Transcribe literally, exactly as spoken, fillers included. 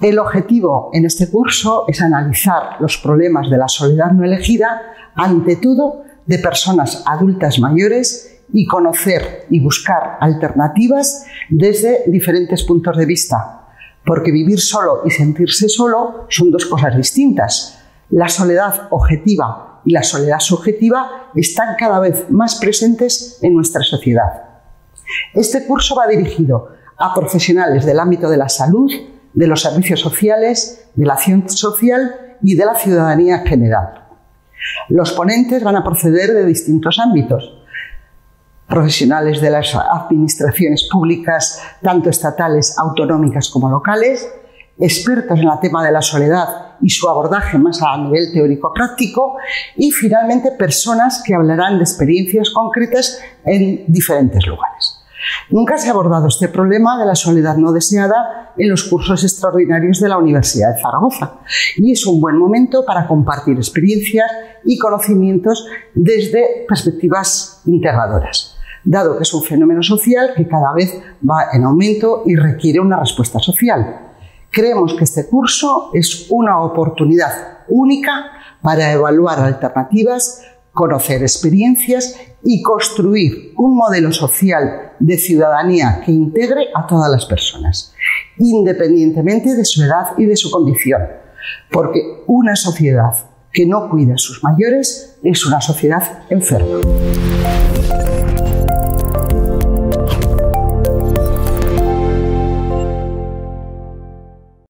El objetivo en este curso es analizar los problemas de la soledad no elegida, ante todo de personas adultas mayores, y conocer y buscar alternativas desde diferentes puntos de vista, porque vivir solo y sentirse solo son dos cosas distintas. La soledad objetiva y la soledad subjetiva están cada vez más presentes en nuestra sociedad. Este curso va dirigido a profesionales del ámbito de la salud, de los servicios sociales, de la acción social y de la ciudadanía en general. Los ponentes van a proceder de distintos ámbitos: profesionales de las administraciones públicas, tanto estatales, autonómicas como locales, expertos en el tema de la soledad y su abordaje más a nivel teórico-práctico, y finalmente personas que hablarán de experiencias concretas en diferentes lugares. Nunca se ha abordado este problema de la soledad no deseada en los cursos extraordinarios de la Universidad de Zaragoza, y es un buen momento para compartir experiencias y conocimientos desde perspectivas integradoras, dado que es un fenómeno social que cada vez va en aumento y requiere una respuesta social. Creemos que este curso es una oportunidad única para evaluar alternativas, conocer experiencias y construir un modelo social de ciudadanía que integre a todas las personas, independientemente de su edad y de su condición, porque una sociedad que no cuida a sus mayores es una sociedad enferma.